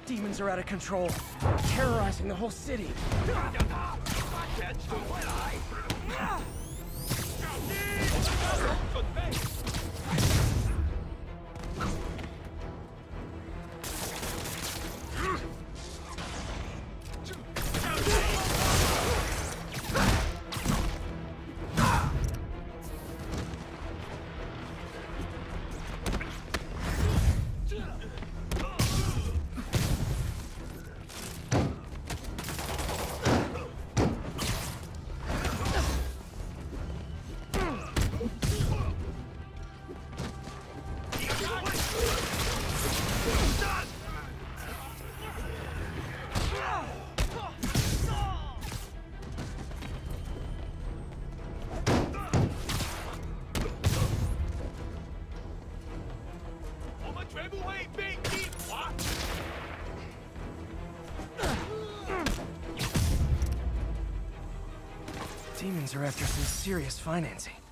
Demons are out of control, terrorizing the whole city. Demons are after some serious financing.